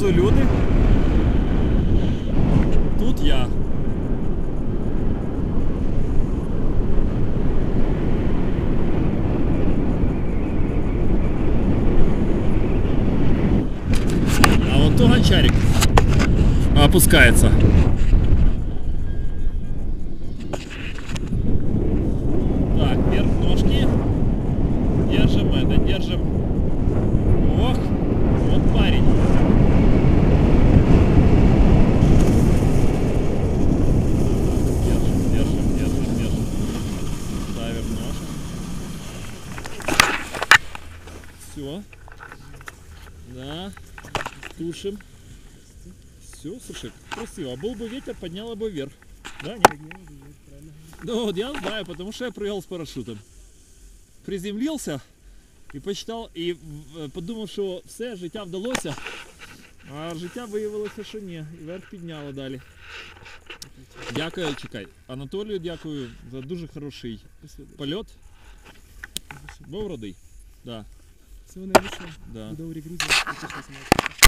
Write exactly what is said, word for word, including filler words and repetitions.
внизу люди. Тут я. А вон то гончарик опускается. Так, вверх ножки. Держим это, держим. Ох, вот парень. Держим, держим, держим, держим. Ставим ножку. Все. Да. Тушим. Все, слушай, красиво. Был бы ветер, подняло бы вверх. Да, не? Ну вот я знаю, потому что я прыгал с парашютом. Приземлился і почитав, і подумав, що все, життя вдалося, а життя виявилося, що ні, і вверх підняло далі. Дякую, чекай, Анатолію дякую за дуже хороший польот. Був радий? Да. Всього найбільшого. Да. Будові Грузії.